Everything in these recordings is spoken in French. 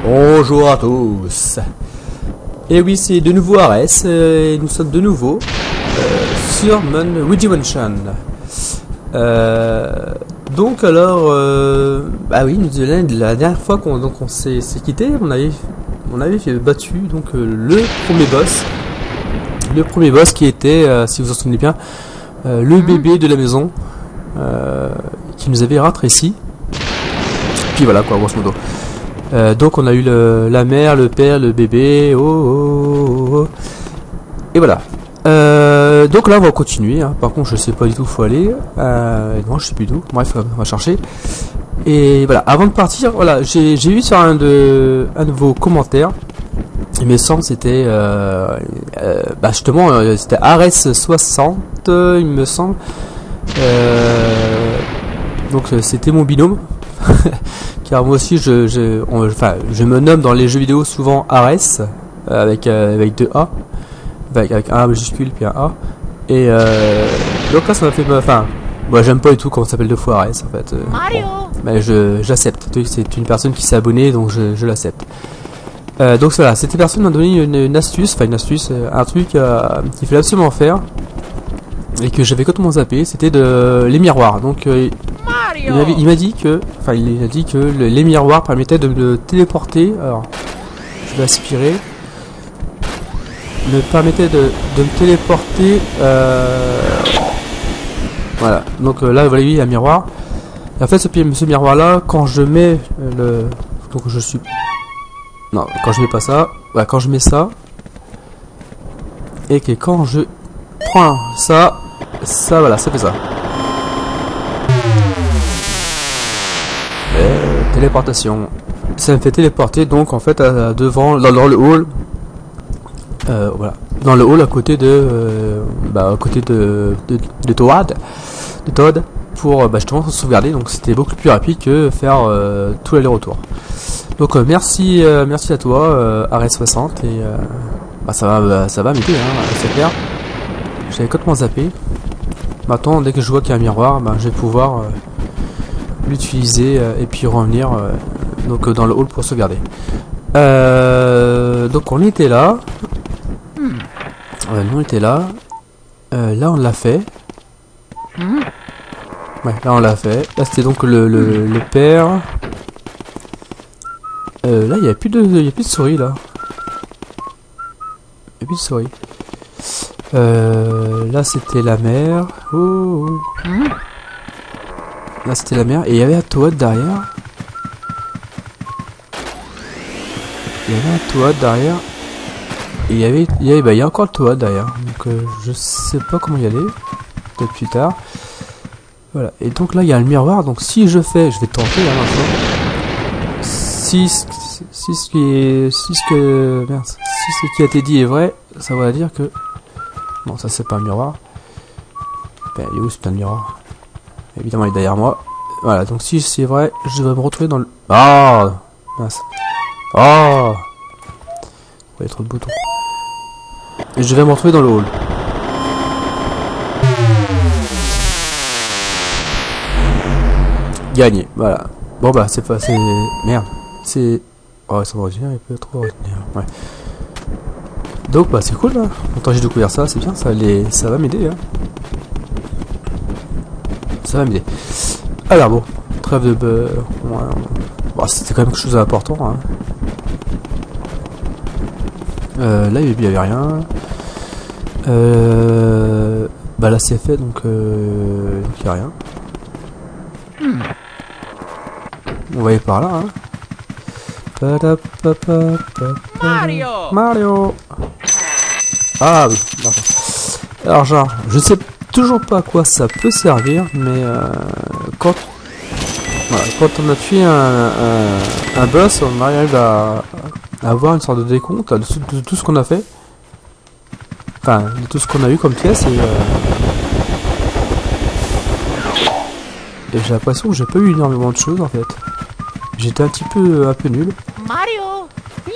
Bonjour à tous. Et oui, c'est de nouveau Ares, et nous sommes de nouveau sur Luigi Mansion. Donc alors, bah oui, la dernière fois qu'on s'est quitté, on avait battu donc le premier boss qui était, si vous vous en souvenez bien, le bébé de la maison qui nous avait ratréci. Puis voilà quoi, grosso modo. Donc on a eu la mère, le père, le bébé, et voilà. Donc là on va continuer, hein. Par contre je sais pas du tout où faut aller, non je sais plus d'où, bref on va chercher. Et voilà, avant de partir, voilà, j'ai vu sur un de vos commentaires, il me semble c'était bah justement c'était Ares60 il me semble, donc c'était mon binôme. Car moi aussi je me nomme dans les jeux vidéo souvent Ares avec 2 A, avec un A majuscule puis un A, et donc là ça m'a fait, enfin moi j'aime pas du tout quand on s'appelle deux fois Ares en fait, bon, mais j'accepte, c'est une personne qui s'est abonnée donc je l'accepte. Donc voilà, cette personne m'a donné une astuce, un truc qu'il fallait absolument faire et que j'avais complètement zappé, c'était les miroirs. Donc il m'a dit que, les miroirs permettaient de me téléporter. Alors, je vais aspirer. Me permettait de me téléporter. Voilà. Donc là, vous voyez, il y a un miroir. Et en fait, ce miroir-là, quand je mets donc je suis. Non, quand je mets pas ça. Voilà, quand je mets ça. Et que quand je prends ça, voilà, ça fait ça. Téléportation. Ça me fait téléporter donc en fait devant dans le hall. Voilà, dans le hall à côté de Toad pour justement se sauvegarder. Donc c'était beaucoup plus rapide que faire tout l'aller-retour. Donc merci à toi Ares60 et ça va m'aider, hein, c'est clair. J'avais complètement zappé. Maintenant dès que je vois qu'il y a un miroir, je vais pouvoir l'utiliser et puis revenir donc dans le hall pour sauvegarder. Donc on était là. Nous on était là. Là on l'a fait. Ouais, là on l'a fait. Là c'était donc le père. Là il n'y a plus de souris là. Il n'y a plus de souris. Là c'était la mère. Là c'était la mère et il y avait un Toad derrière. Et il y a encore le Toad derrière. Donc je sais pas comment y aller. Peut-être plus tard. Voilà. Et donc là il y a le miroir. Donc si je vais tenter là maintenant. Si ce qui a été dit est vrai, ça va dire que. Non, ça c'est pas un miroir. Ben il est où ce putain de miroir? Évidemment il est derrière moi. Voilà, donc si c'est vrai, je vais me retrouver dans le... Ah mince. Oh, il y a trop de boutons. Et je vais me retrouver dans le hall. Gagné, voilà. Bon bah c'est pas... c'est... Merde. C'est... Oh ça va retenir, il peut trop retenir. Ouais. Donc bah c'est cool là. Pourtant j'ai découvert ça, c'est bien, ça va m'aider, hein. Ça va m'aider. Alors bon, trêve de beurre. Ouais, bon, c'était quand même quelque chose d'important, hein. Là il y avait rien. Bah là c'est fait donc il n'y a rien. On va aller par là, hein. Mario. Ah oui, d'accord. Alors genre, je sais toujours pas à quoi ça peut servir, mais quand on a tué un boss, on arrive à avoir une sorte de décompte de tout ce qu'on a fait. Enfin, de tout ce qu'on a eu comme pièce et j'ai l'impression que j'ai pas eu énormément de choses en fait. J'étais un peu nul. Mario.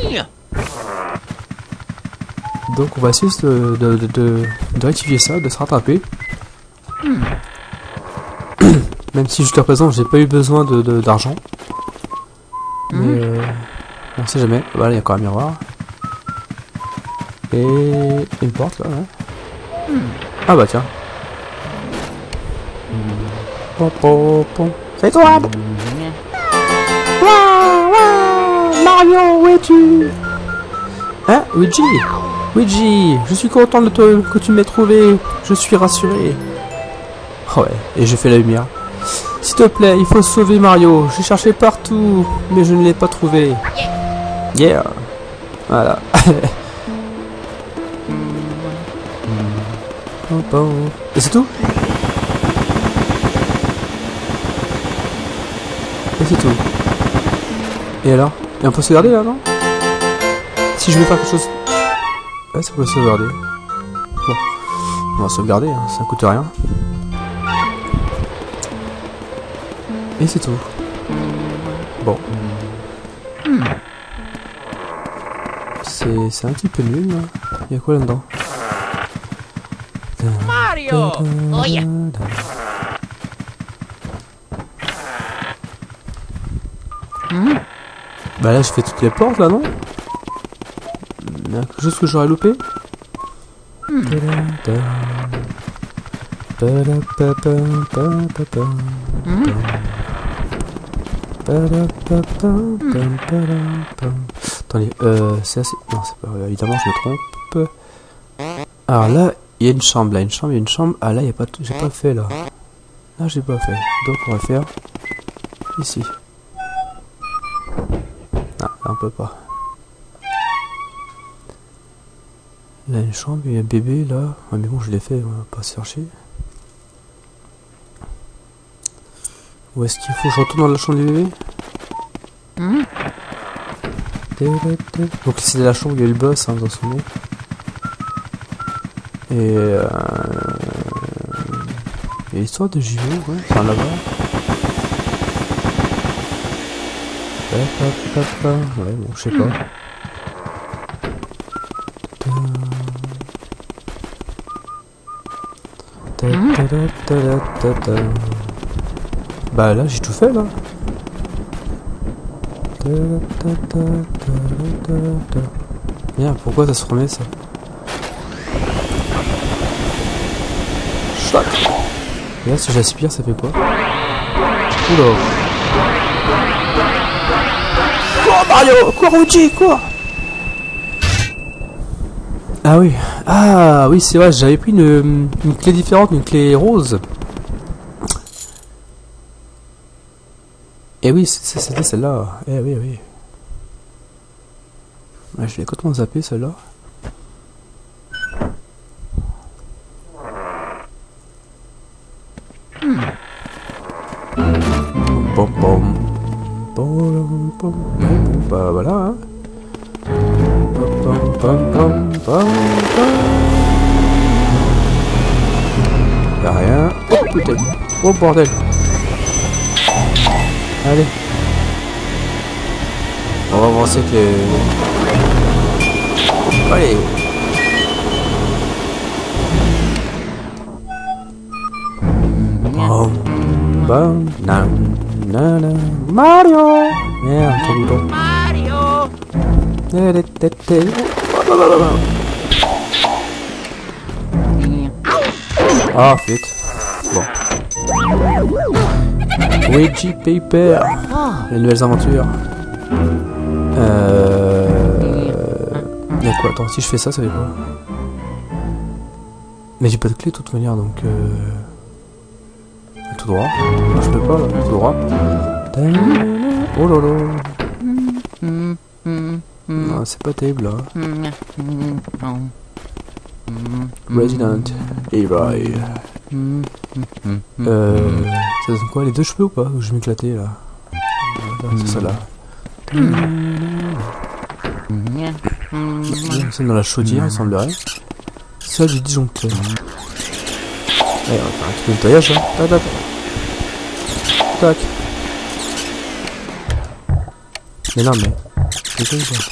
Donc on va essayer de rectifier ça, de se rattraper. Même si jusqu'à présent j'ai pas eu besoin d'argent. Mais On sait jamais. Voilà, il y a encore un miroir. Et une porte là, ouais. Ah bah tiens. C'est toi! Waouh! Mario, où es-tu? Hein? Luigi? Luigi, je suis content que tu m'aies trouvé. Je suis rassuré. Oh ouais, et j'ai fait la lumière. S'il te plaît, il faut sauver Mario. J'ai cherché partout, mais je ne l'ai pas trouvé. Yeah! Voilà. Et c'est tout? Et c'est tout. Et alors? Et on peut sauvegarder là, non? Si je veux faire quelque chose... Ouais, ça peut sauvegarder. Bon. On va sauvegarder, hein, ça coûte rien. Et c'est tout. Bon. C'est un petit peu nul, là. Il y a quoi là-dedans? Mario! Oh yeah! Bah là, je fais toutes les portes, là, non? Il y a quelque chose que j'aurais loupé? Attendez, c'est assez... Non, c'est pas... évidemment, je me trompe. Alors là, il y a une chambre, là, il y a une chambre. Ah là, il y a pas... J'ai pas fait, là. Là, j'ai pas fait. Donc, on va faire... Ici. Ah, là, on peut pas. Là, une chambre, il y a un bébé, là. Ouais, mais bon, je l'ai fait, on va pas chercher. Où est-ce qu'il faut que je retourne dans la chambre du bébé? Donc c'est la chambre où il y a eu le boss, hein, vous en souvenez. Et il y a l'histoire de jumeaux, ouais, enfin là-bas. Ouais, bon, je sais pas. Bah là, j'ai tout fait, là. Merde, pourquoi ça se remet, ça? Choc. Et là, si j'aspire, ça fait quoi? Oula. Quoi, Mario? Quoi, Luigi? Quoi? Ah oui. Ah oui, c'est vrai, j'avais pris une clé différente, une clé rose. Et oui, c'était celle-là. Eh oui, oui. Ouais, je l'ai complètement zappé, celle-là. Bah voilà, hein. Y'a rien. Oh putain. Oh bordel. Allez. On va avancer que les... Allez. Bam. Bam. Nan. Nan. Mario. Merde, quel bouton. Mario! Ah, vite. Bon. Luigi Paper. Les nouvelles aventures. Y'a quoi? Attends, si je fais ça, ça fait quoi? Mais j'ai pas de clé de toute manière, donc tout droit. Non, je peux pas, là. Tout droit. Oh lolo. Non, c'est pas terrible, là. Resident Evil. Ça donne quoi? Les deux cheveux ou pas? Ou je vais m'éclater, là. C'est ça, là. C'est dans la chaudière, il semblerait. Ça, du disjoncteur. Allez, on va faire un petit peu de nettoyage, hein. Tac, tac. Tac. Mais non, mais... C'est quoi, ça?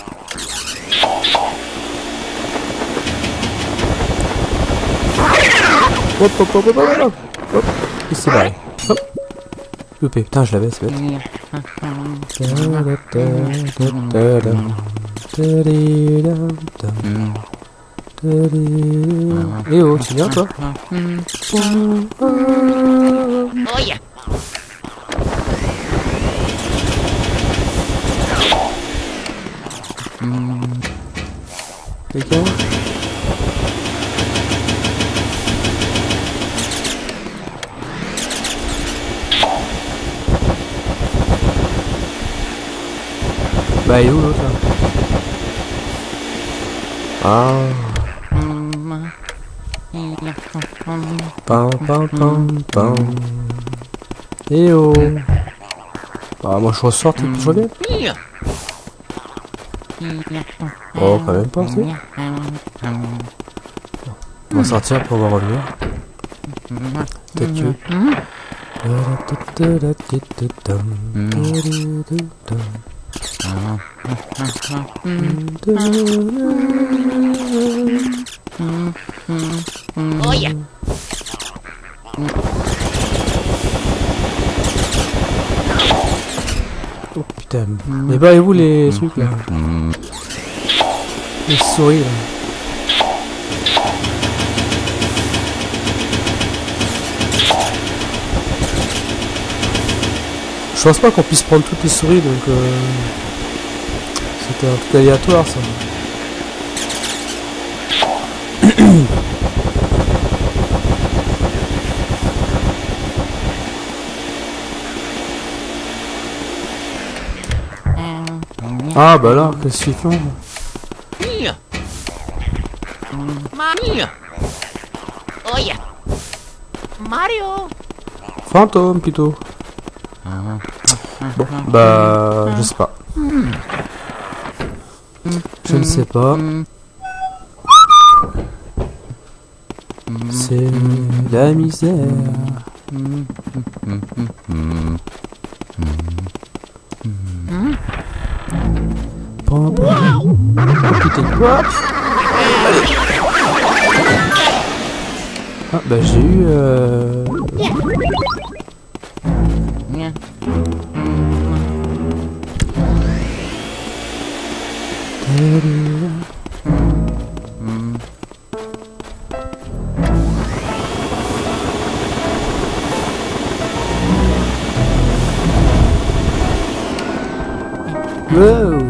Hop, hop, hop, hop, hop, hop. Hop. Il s'est barré. Hop. loupé. Putain, je l'avais, c'est bête. Eh oh, c'est bien toi? Oh yeah. Quelqu'un? Bah, il est où l'autre là? Ah. Pam pam pam pam. Eh oh. Bah, moi je ressors et puis je reviens. Oh, quand même pas, tu sais. On va sortir pour voir revenir. Peut-être que. Oh yeah. Oh putain. Mais bah, et vous les trucs là? Les souris là. Je pense pas qu'on puisse prendre toutes les souris donc c'était un truc aléatoire ça. Ah bah là, qu'est-ce qu'ils font? Mario. Oh yeah. Mario. Fantôme plutôt. Bon, bah je sais pas. Je ne sais pas. C'est la misère. Bon, bon. Allez. Ah bah j'ai eu wow.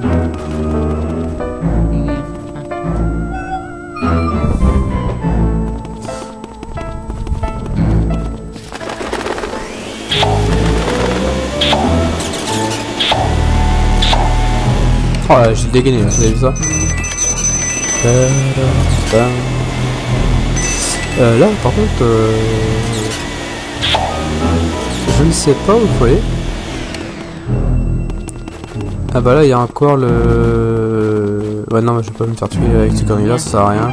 Oh là, j'ai dégainé, vous avez vu ça? Là, par contre, je ne sais pas où il faut aller. Ah bah là, il y a encore le... Ouais, non, mais je vais pas me faire tuer avec ces conneries là, ça sert à rien.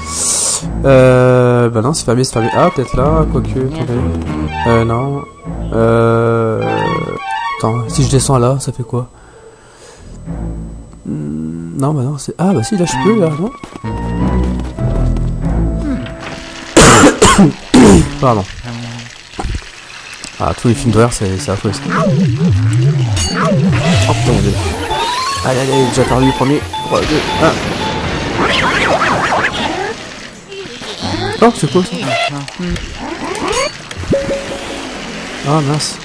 Bah non, c'est fermé, c'est fermé. Ah, peut-être là, quoique, attendez. Non. Attends, si je descends là, ça fait quoi? Non, bah non, c'est... Ah, bah si, là, je peux, là, non? Pardon. Ah, tous les films d'horreur, c'est affreux. Oh, putain, allez. Allez, allez, déjà perdu le premier. 3, 2, 1. Oh, c'est quoi, ça? Ah, mince.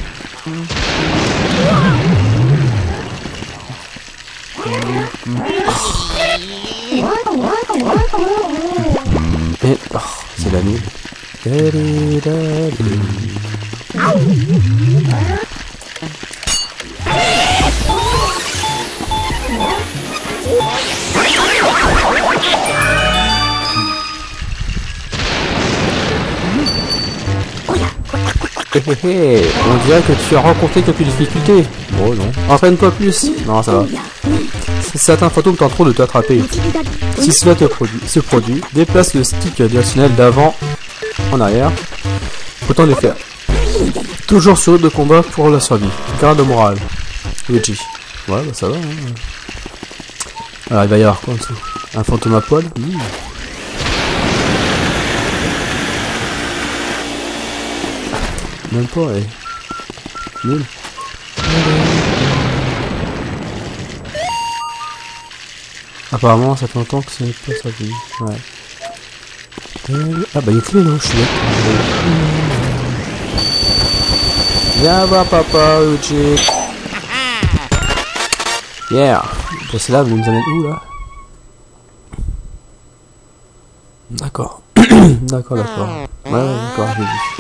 Et... Oh, c'est la nuit. On dirait que tu as rencontré quelques difficultés. Oh non. Entraîne-toi plus. Non, ça va. Certains fantômes tenteront de t'attraper. Si cela se produit, déplace le stick directionnel d'avant en arrière. Autant les faire. Toujours sur route de combat pour la survie. Garde morale. Luigi. Ouais, bah ça va. Hein. Alors il va y avoir quoi en dessous? Un fantôme à poil. Même pas, ouais. Nul. Apparemment, ça fait longtemps que c'est pas sa vie. Ouais. Ah bah, il y a que les noms, je suis bête. Viens voir papa, Uchi. Yeah. Bon, c'est là, vous nous amènez où là? D'accord. D'accord. Ouais, d'accord, j'ai vu.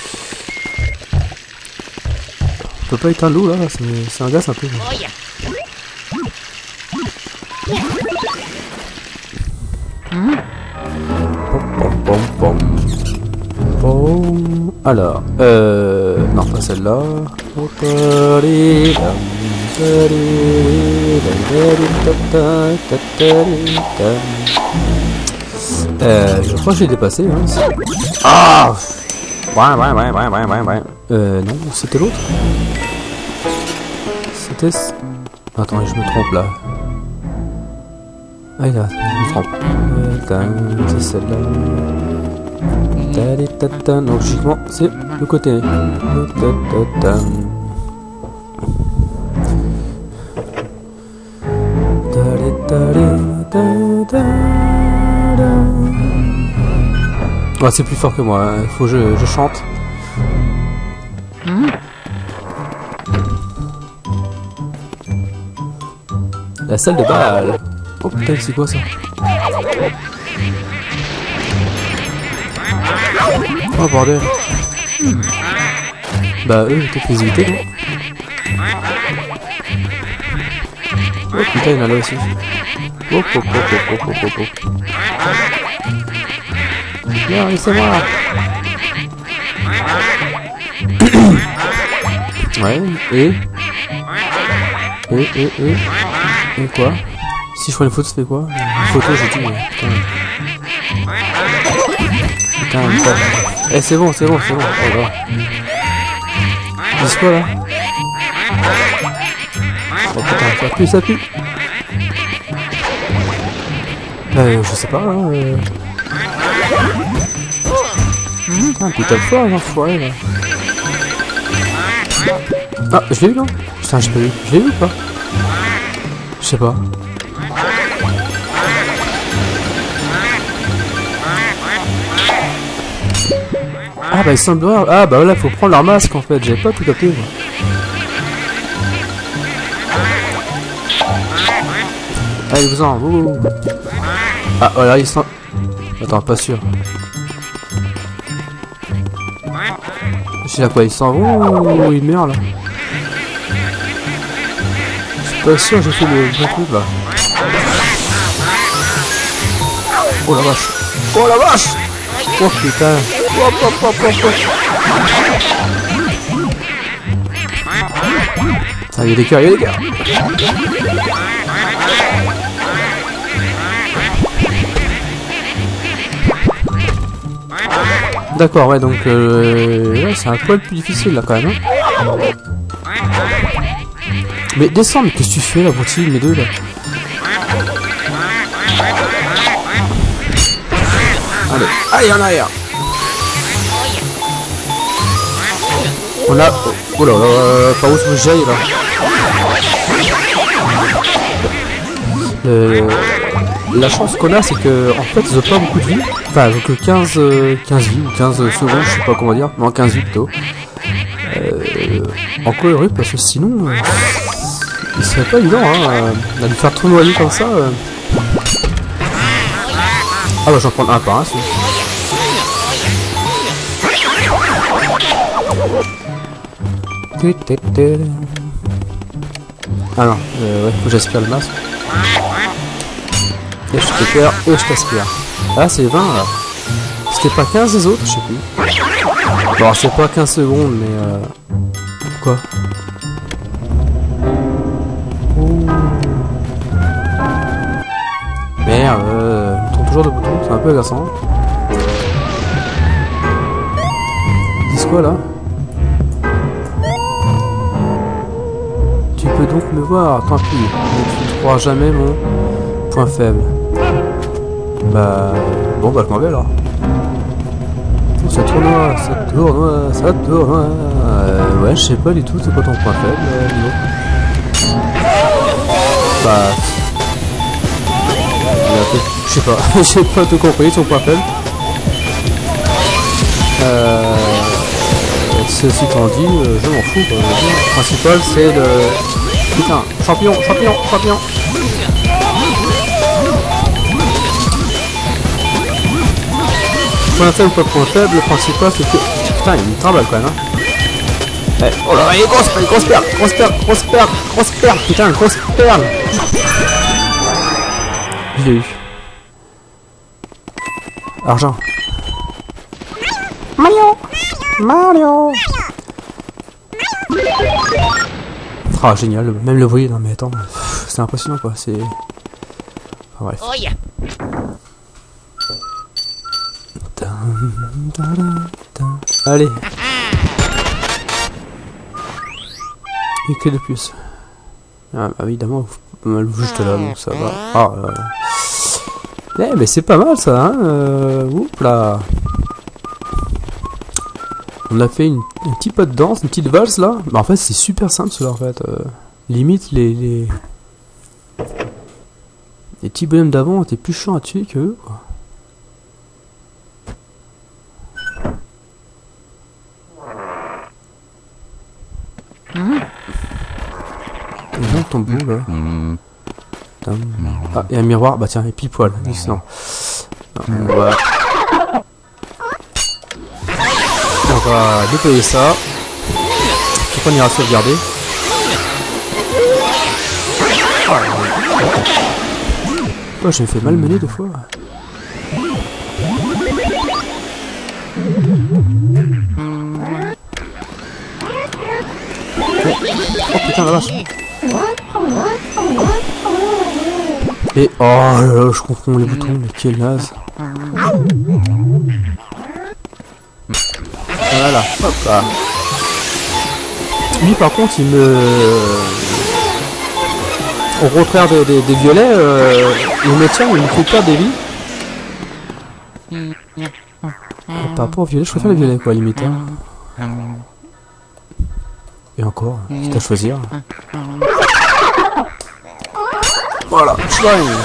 On peut pas éteindre l'eau là, c'est un gaz un peu. Alors, non pas celle-là. Je crois que j'ai dépassé. Hein. Ah ouais. Non, c'était l'autre. C'était... Attends, je me trompe là. Ah là, je me trompe. C'est celle-là. Donc logiquement, c'est le côté. Oh, c'est plus fort que moi, il faut que je chante. La salle de bal. Oh putain, c'est quoi ça? Oh bordel. Bah eux, peut-être les éviter, non? Oh putain, il y en a là aussi. Oh. Non, laissez-moi. Ouais, et quoi? Si je prends une photo, ça fait quoi? Une photo, j'ai dit, mais putain. Eh, c'est bon. Oh là. C'est quoi là? Oh putain, ça pue. Je sais pas, hein. Putain de fois, l'enfoiré là. Ah, je l'ai eu non? Putain, j'ai pas vu. Je l'ai eu ou pas? Je sais pas. Ah bah il semblerait... Ah bah voilà, faut prendre leur masque en fait. J'avais pas tout capté moi. Allez, vous-en. Ah voilà, ils sont... Attends, pas sûr. Je sais à quoi ils s'en vont ou ils meurent là. Je suis pas sûr, j'ai fait le bon truc là. Oh la vache. Oh putain. Ah, il y a des cœurs. D'accord, ouais, donc ouais, c'est un poil plus difficile là quand même. Hein. Mais descends, mais qu'est-ce que tu fais là, Broutilles, mes deux là? Allez, en arrière. On a... Oh là là, par où je j'aille là? La chance qu'on a, c'est que en fait, ils ont pas beaucoup de vie. Enfin, ils ont que 15 vies ou 15 secondes, je sais pas comment dire. Non, 15 vies plutôt. Encore heureux, parce que sinon, il serait pas évident, hein, à lui faire trop noyer comme ça. Ah bah, j'en prends un par un, c'est... Ah non, ouais, faut que j'aspire le masque. Et je te perds et je t'aspire. Ah, c'est 20 là. C'était pas 15 les autres, je sais plus. Bon, c'est pas 15 secondes, mais quoi? Merde, on tourne toujours de bouton, c'est un peu agaçant. Ils disent quoi là? Tu peux donc me voir, tant pis, mais tu ne trouveras jamais mon point faible. Bah... Bon bah je m'en vais alors. Ça tournoie, ça tournoie, ça tournoie. Ouais, je sais pas du tout, c'est quoi ton point faible, Nino? Bah... Je sais pas, j'ai pas tout compris, son point faible. Ceci étant dit, je m'en fous, quoi. Le principal, c'est de... Putain, champion, champion, champion. Point faible ou pas point faible, le principal c'est que... Putain, il me trimballe quand même, hein. Eh, oh là, grosse perle, grosse perle, grosse perle, grosse perle, putain, grosse perle. Je l'ai eu. Argent. Mario, Mario. Ah, génial, même le bruit, non mais attends, c'est impressionnant quoi, c'est... Enfin, bref. Oh yeah. Allez. Une clé de plus. Ah, bah, évidemment, pas mal juste là, donc ça va. Ah, eh, mais c'est pas mal ça, hein. Oups là. On a fait un petit pas de danse, une petite valse là. Bah, en fait, c'est super simple cela en fait. Limite, les petits bonhommes d'avant étaient plus chiants à tuer que eux, quoi. Et donc ton bout là. Ah, et un miroir, bah tiens, et pile poil. Non. Voilà. On va déployer ça. Puis on ira sauvegarder. Oh, j'ai fait malmener 2 fois. Oh putain la vache. Et oh là là, je confonds les boutons, mais quel naze. Voilà, hop là. Lui par contre il me... Au contraire des violets, il me tient, il me fait perdre des vies. Par rapport au violet, je préfère les violets quoi, limite. Hein. Et encore, quitte à choisir. Voilà, slime.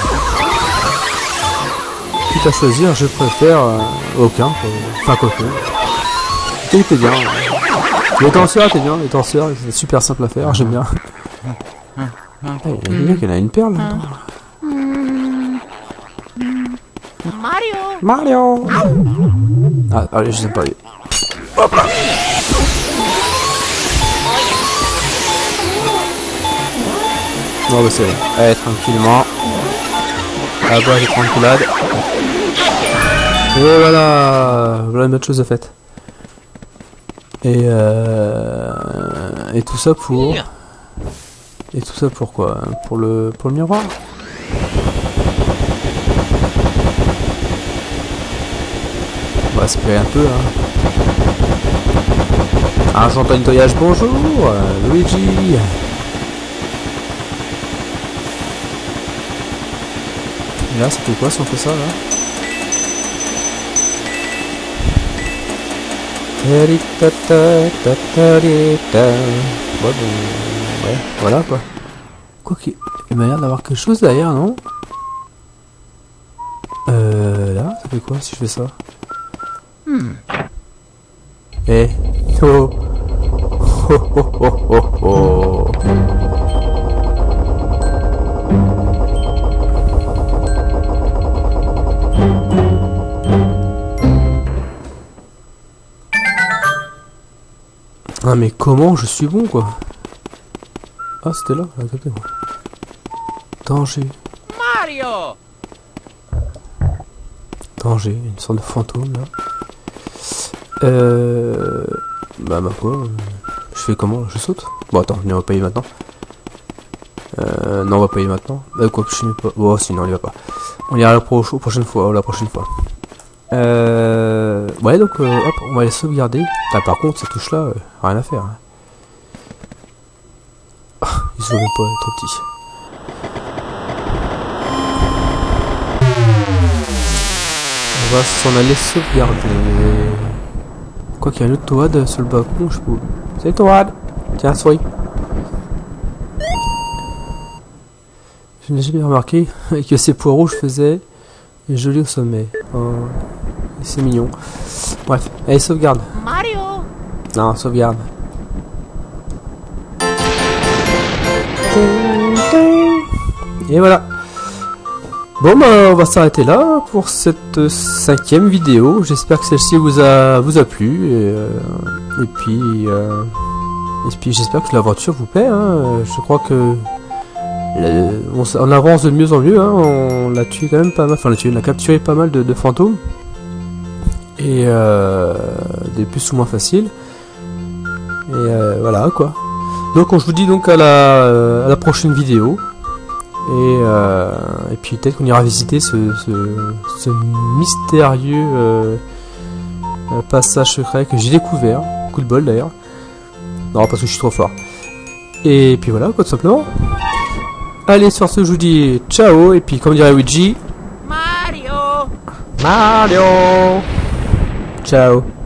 Quitte à choisir, je préfère aucun. Enfin, quoi que. Il était bien. Les tenseurs étaient bien, les tenseurs, c'est super simple à faire, j'aime bien. Il y en a une perle là. Mario. Mario. Ah, allez, je sais pas. Hop là. Non, bah c'est bon. Allez, tranquillement. À boire et tranquillade. Et voilà. Voilà une autre chose de faite. Et tout ça pour... Et tout ça pour quoi? Pour le miroir? On va espérer un peu, hein. Un chanteur nettoyage, bonjour, Luigi. Et là, c'était quoi si on fait ça, là? Ouais, bon, ouais, voilà, quoi. Quoi qu'il m'a l'air d'avoir quelque chose derrière, non? Là, ça fait quoi si je fais ça? Eh, oh, oh, oh, oh, oh, oh. Ah mais comment je suis bon quoi. Ah c'était là, à côté moi. Danger. Mario. Danger, une sorte de fantôme là. Bah ma foi, je fais comment? Je saute? Bon attends, on va payer maintenant. Non on va payer maintenant. Quoi que je sais pas. Oh sinon on y va pas. On ira la prochaine fois, la prochaine fois. Ouais donc hop, on va les sauvegarder. Ah, par contre cette touche là, rien à faire. Hein. Oh, ils sont même pas trop petits. On va s'en aller sauvegarder. Quoi qu'il y a un autre Toad sur le balcon, je peux... Salut Toad. Tiens, souris. Je n'ai jamais remarqué que ces poireaux je faisais joli au sommet. Oh, c'est mignon. Bref, allez, sauvegarde. Mario. Non, sauvegarde. Et voilà. Bon, bah, on va s'arrêter là pour cette 5e vidéo. J'espère que celle-ci vous a plu. Et puis j'espère que l'aventure vous plaît. Hein. Je crois que on avance de mieux en mieux. Hein. On l'a tué quand même pas mal. Enfin, on a capturé pas mal de fantômes. Et des plus ou moins faciles. Et voilà quoi. Donc je vous dis donc à la prochaine vidéo. Et puis peut-être qu'on ira visiter ce mystérieux passage secret que j'ai découvert. Coup de bol d'ailleurs. Non, parce que je suis trop fort. Et puis voilà quoi, tout simplement. Allez, sur ce je vous dis ciao. Et puis comme dirait Luigi, Mario. Mario. Ciao.